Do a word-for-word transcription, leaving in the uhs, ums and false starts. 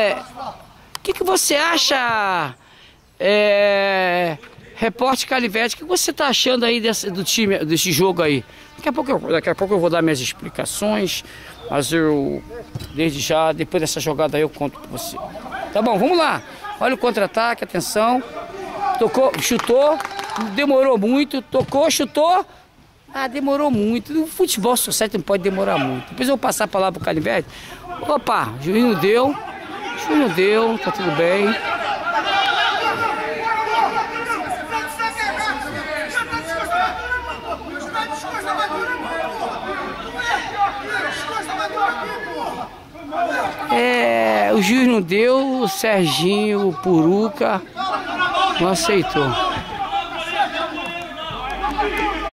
É... O que, que você acha, é... repórter Canivete, o que você está achando aí desse, do time, desse jogo aí? Daqui a, pouco eu, daqui a pouco eu vou dar minhas explicações, mas eu, desde já, depois dessa jogada aí eu conto para você. Tá bom, vamos lá. Olha o contra-ataque, atenção. Tocou, chutou, demorou muito, tocou, chutou. Ah, demorou muito. No futebol society não pode demorar muito. Depois eu vou passar a palavra pro Canivete. Opa, o juiz não deu. O juiz não deu, tá tudo bem. É, o juiz não deu, o Serginho, o Puruca não aceitou.